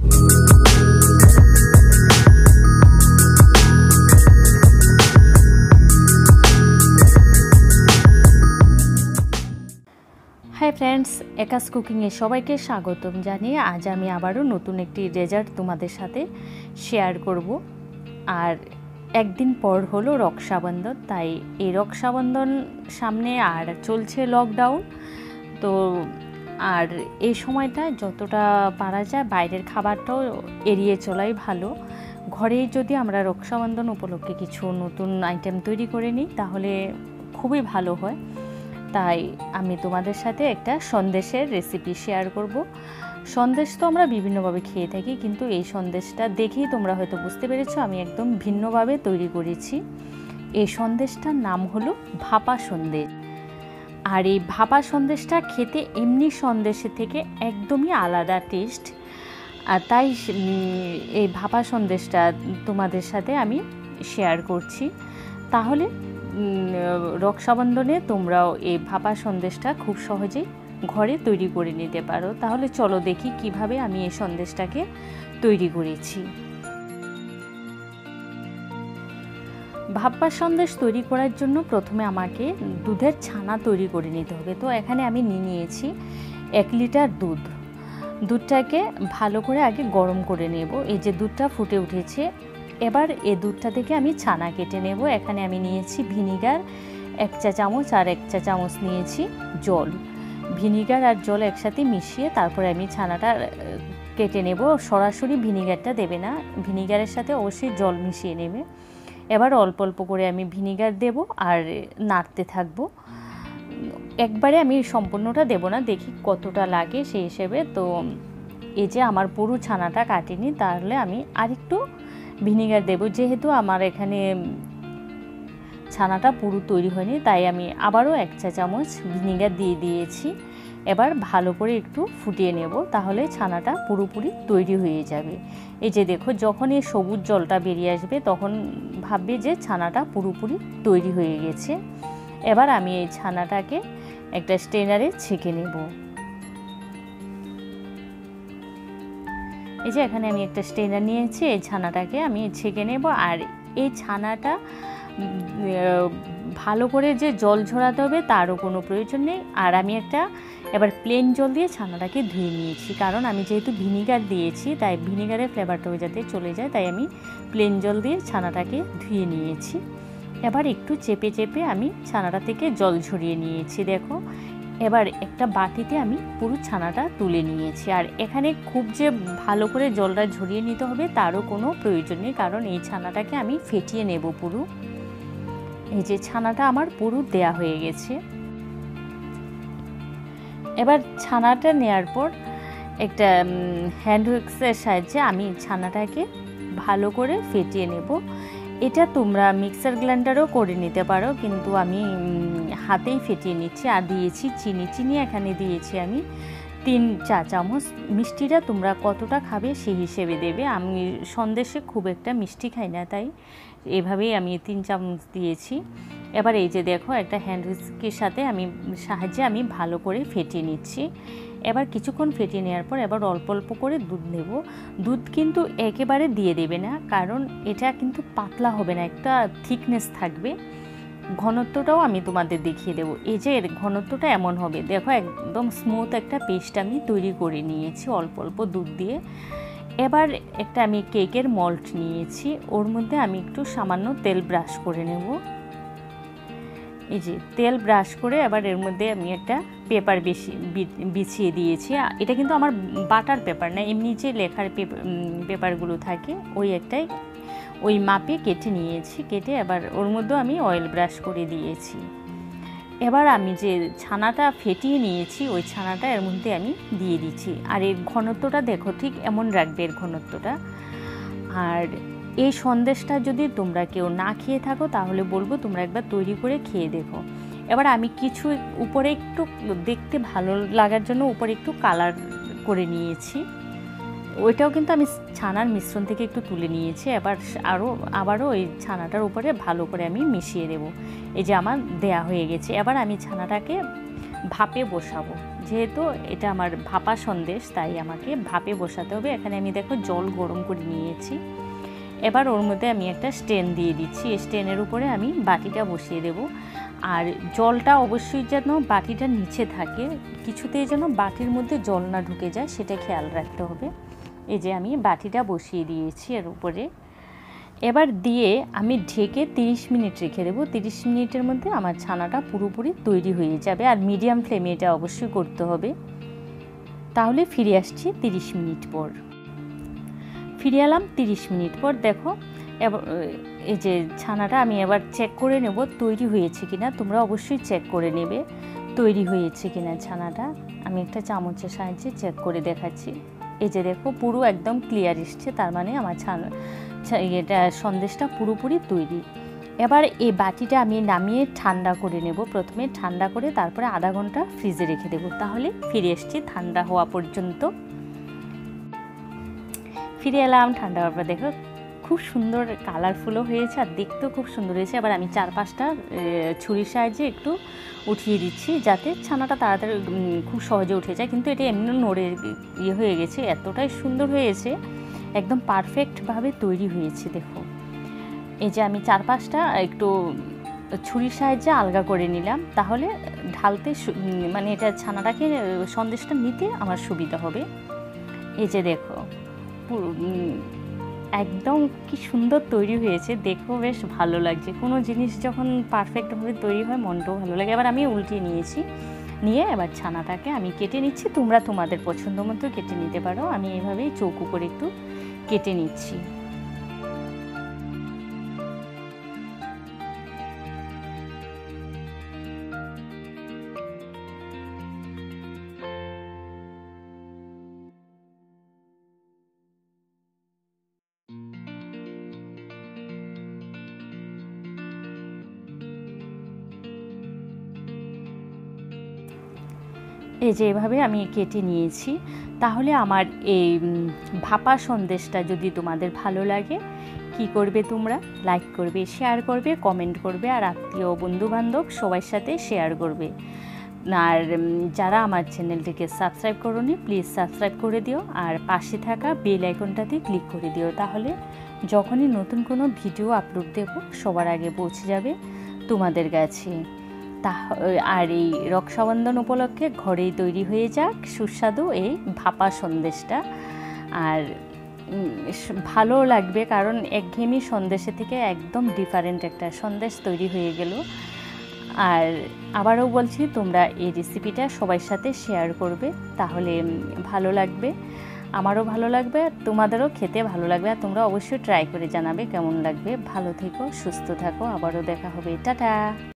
Hi friends एकास कुकिंगे सबाइके स्वागतम जानिए आज आमी आबारो नतून एकटी डेजार्ट तोमादेर साथे शेयर करब। और एकदिन पर हलो रक्षाबंधन, ताई ए रक्षाबंधन सामने और चलछे लकडाउन, तो और এই সময়টা যতটা পারা যায় বাইরের খাবারটাও এড়িয়ে চলাই ভালো। ঘরে যদি আমরা রক্ষাবন্ধন উপলক্ষে কিছু নতুন আইটেম তৈরি করে নিই তাহলে খুবই ভালো হয়। তাই আমি তোমাদের সাথে একটা সন্দেশের রেসিপি শেয়ার করব। সন্দেশ তো আমরা বিভিন্নভাবে খেয়ে থাকি, কিন্তু এই সন্দেশটা দেখেই তোমরা হয়তো বুঝতে পেরেছো আমি একদম ভিন্নভাবে তৈরি করেছি। এই সন্দেশটার নাম হলো ভাপা সন্দেশ। আর এই ভাপা সন্দেশটা খেতে এমনি সন্দেশের থেকে একদমই আলাদা টেস্ট। আর তাই এই ভাপা সন্দেশটা তোমাদের সাথে আমি শেয়ার করছি। তাহলে রক্ষাবন্ধনে তোমরাও এই ভাপা সন্দেশটা খুব সহজেই ঘরে তৈরি করে নিতে পারো। তাহলে চলো দেখি কিভাবে আমি এই সন্দেশটাকে তৈরি করেছি। ভাপা সন্দেশ তৈরি করার জন্য প্রথমে আমাকে দুধের ছানা তৈরি করে নিতে হবে। তো এখানে আমি নিয়েছি 1 লিটার দুধ। দুধটাকে ভালো করে আগে গরম করে নেব। এই যে দুধটা ফুটে উঠেছে, এবার এই দুধটা থেকে আমি ছানা কেটে নেব। এখানে আমি নিয়েছি ভিনিগার 1 চা চামচ আর 1 চা চামচ নিয়েছি জল। ভিনিগার আর জল একসাথে মিশিয়ে তারপরে আমি ছানাটা কেটে নেব। সরাসরি ভিনিগারটা দেবে না, ভিনিগারের সাথে অবশ্যই জল মিশিয়ে নেবে। এবার অল্প অল্প করে আমি ভিনিগার দেব আর নাড়তে থাকবো। একবারে আমি সম্পূর্ণটা দেব না, দেখি কতটা লাগে সেই হিসেবে। তো এই যে আমার পুরো ছানাটা কাটিনি, তাহলে আমি আরেকটু ভিনিগার দেব। যেহেতু আমার এখানে ছানাটা পুরো তৈরি হয়নি, তাই আমি আবারও 1 চা চামচ ভিনিগার দিয়ে দিয়েছি। এবার ভালো করে একটু ফুটিয়ে নেব, তাহলে ছানাটা পুরোপুরি তৈরি হয়ে যাবে। এই যে দেখো, যখন এই সবুজ জলটা বেরিয়ে আসবে তখন ভাববে যে ছানাটা পুরোপুরি তৈরি হয়ে গেছে। এবার আমি এই ছানাটাকে একটা স্ট্রেনারে ছেঁকে নেব। এই যে এখানে আমি একটা স্ট্রেনার নিয়েছি, এই ছানাটাকে আমি ছেঁকে নেব। আর এই ছানাটা ভালো করে যে জল ঝরাতে হবে তারও কোনো প্রয়োজন নেই। আর আমি একটা এবার প্লেন জল দিয়ে ছানাটাকে ধুয়ে নিয়েছি, কারণ আমি যেহেতু ভিনিগার দিয়েছি তাই ভিনিগারের ফ্লেভারটাও যাতে চলে যায়, তাই আমি প্লেন জল দিয়ে ছানাটাকে ধুয়ে নিয়েছি। এবার একটু চেপে চেপে আমি ছানাটা থেকে জল ঝরিয়ে নিয়েছি। দেখো, এবার একটা বাটিতে আমি পুরো ছানাটা তুলে নিয়েছি। আর এখানে খুব যে ভালো করে জলটা ঝরিয়ে নিতে হবে তারও কোনো প্রয়োজন নেই, কারণ এই ছানাটাকে আমি ফেটিয়ে নেব পুরো। এই যে ছানাটা আমার পুরো দেয়া হয়ে গেছে। এবার ছানাটা নেওয়ার পর একটা হ্যান্ড হুইক্সের সাহায্যে আমি ছানাটাকে ভালো করে ফেটিয়ে নেব। এটা তোমরা মিক্সার গ্রাইন্ডারও করে নিতে পারো, কিন্তু আমি হাতেই ফেটিয়ে নিচ্ছি। আর দিয়েছি চিনি এখানে দিয়েছি আমি 3 চা চামচ। মিষ্টিটা তোমরা কতটা খাবে সেই হিসেবে দেবে। আমি সন্দেশে খুব একটা মিষ্টি খাই না, তাই এভাবেই আমি 3 চামচ দিয়েছি। এবার এই যে দেখো, একটা হ্যান্ড হুইস্কের সাহায্যে আমি ভালো করে ফেটিয়ে নিচ্ছি। এবার কিছুক্ষণ ফেটিয়ে নেওয়ার পর এবার অল্প অল্প করে দুধ নেব। দুধ কিন্তু একেবারে দিয়ে দেবে না, কারণ এটা কিন্তু পাতলা হবে না, একটা থিকনেস থাকবে। ঘনত্বটাও আমি তোমাদের দেখিয়ে দেবো। এই যে এর ঘনত্বটা এমন হবে, দেখো একদম স্মুথ একটা পেস্ট আমি তৈরি করে নিয়েছি অল্প অল্প দুধ দিয়ে। এবার একটা আমি কেকের মল্ট নিয়েছি, ওর মধ্যে আমি একটু সামান্য তেল ব্রাশ করে নেব। এই যে তেল ব্রাশ করে এবার এর মধ্যে আমি একটা পেপার বিছিয়ে দিয়েছি। এটা কিন্তু আমার বাটার পেপার না, এমনি যে লেখার পেপারগুলো থাকে ওই মাপে কেটে নিয়েছি। কেটে এবার ওর মধ্যে আমি অয়েল ব্রাশ করে দিয়েছি। এবার আমি যে ছানাটা ফেটিয়ে নিয়েছি ওই ছানাটা এর মধ্যে আমি দিয়ে দিচ্ছি। আর এর ঘনত্বটা দেখো, ঠিক এমন রাখবে এর ঘনত্বটা। আর এই সন্দেশটা যদি তোমরা কেউ না খেয়ে থাকো তাহলে বলবো তোমরা একবার তৈরি করে খেয়ে দেখো। এবার আমি কিছু উপরে একটু দেখতে ভালো লাগার জন্য উপরে একটু কালার করে নিয়েছি। ওইটাও কিন্তু আমি ছানার মিশ্রণ থেকে একটু তুলে নিয়েছি। এবার আবারও ওই ছানাটার উপরে ভালো করে আমি মিশিয়ে দেব। এই যে আমার দেয়া হয়ে গেছে। এবার আমি ছানাটাকে ভাপে বসাবো। যেহেতু এটা আমার ভাপা সন্দেশ তাই আমাকে ভাপে বসাতে হবে। এখানে আমি দেখো জল গরম করে নিয়েছি। এবার ওর মধ্যে আমি একটা স্ট্যান্ড দিয়ে দিচ্ছি। এই স্ট্যান্ডের উপরে আমি বাটিটা বসিয়ে দেব। আর জলটা অবশ্যই যেন বাটিটার নিচে থাকে, কিছুতেই যেন বাটির মধ্যে জল না ঢুকে যায় সেটা খেয়াল রাখতে হবে। এই যে আমি বাটিটা বসিয়ে দিয়েছি এর উপরে। এবার দিয়ে আমি ঢেকে 30 মিনিট রেখে দেবো। 30 মিনিটের মধ্যে আমার ছানাটা পুরোপুরি তৈরি হয়ে যাবে। আর মিডিয়াম ফ্লেমে এটা অবশ্যই করতে হবে। তাহলে ফিরে আসছি 30 মিনিট পর। ফিরে এলাম 30 মিনিট পর। দেখো এই যে ছানাটা আমি এবার চেক করে নেব তৈরি হয়েছে কিনা। তোমরা অবশ্যই চেক করে নেবে তৈরি হয়েছে কিনা ছানাটা। আমি একটা চামচের সাহায্যে চেক করে দেখাচ্ছি। এই যে দেখো পুরো একদম ক্লিয়ার এসছে, তার মানে আমার এটা সন্দেশটা পুরোপুরি তৈরি। এবার এই বাটিটা আমি নামিয়ে ঠান্ডা করে নেব। প্রথমে ঠান্ডা করে তারপরে আধা ঘন্টা ফ্রিজে রেখে দেবো। তাহলে ফিরে এসছি ঠান্ডা হওয়া পর্যন্ত। ফিরে এলাম ঠান্ডা হওয়ার পর। দেখো খুব সুন্দর কালারফুলও হয়েছে আর দেখতেও খুব সুন্দর হয়েছে। এবার আমি 4-5টা ছুরির সাহায্যে একটু উঠিয়ে দিচ্ছি যাতে ছানাটা তাড়াতাড়ি খুব সহজে উঠে যায়। কিন্তু এটা এমনি নড়ে হয়ে গেছে, এতটাই সুন্দর হয়েছে, একদম পারফেক্টভাবে তৈরি হয়েছে। দেখো এই যে আমি 4-5টা একটু ছুরির সাহায্যে আলগা করে নিলাম, তাহলে ঢালতে মানে এটা ছানাটাকে সন্দেশটা নিতে আমার সুবিধা হবে। এই যে দেখো একদম কি সুন্দর তৈরি হয়েছে, দেখো বেশ ভালো লাগছে। কোনো জিনিস যখন পারফেক্টভাবে তৈরি হয় মনটাও ভালো লাগে। এবার আমি উল্টিয়ে নিয়েছি, নিয়ে এবার ছানাটাকে আমি কেটে নিচ্ছি। তোমরা তোমাদের পছন্দ মতো কেটে নিতে পারো। আমি এইভাবেই চৌকো করে একটু কেটে নিচ্ছি। এই যে এভাবে আমি কেটে নিয়েছি। তাহলে আমার এই ভাপা সন্দেশটা যদি তোমাদের ভালো লাগে কি করবে, তোমরা লাইক করবে, শেয়ার করবে, কমেন্ট করবে, আর আত্মীয় বন্ধুবান্ধব সবার সাথে শেয়ার করবে। আর যারা আমার চ্যানেলটিকে সাবস্ক্রাইব করোনি প্লিজ সাবস্ক্রাইব করে দিও, আর পাশে থাকা বেল আইকনটাতে ক্লিক করে দিও। তাহলে যখনই নতুন কোনো ভিডিও আপলোড দেব সবার আগে পৌঁছে যাবে তোমাদের কাছে। আর এই রক্ষাবন্ধন উপলক্ষে ঘরেই তৈরি হয়ে যাক সুস্বাদু এই ভাপা সন্দেশটা। আর ভালো লাগবে কারণ একঘেয়েমি সন্দেশের থেকে একদম ডিফারেন্ট একটা সন্দেশ তৈরি হয়ে গেল। আর আবারও বলছি তোমরা এই রেসিপিটা সবার সাথে শেয়ার করবে, তাহলে ভালো লাগবে, আমারও ভালো লাগবে, তোমাদেরও খেতে ভালো লাগবে। আর তোমরা অবশ্যই ট্রাই করে জানাবে কেমন লাগবে। ভালো থেকো, সুস্থ থাকো, আবারও দেখা হবে। টাটা।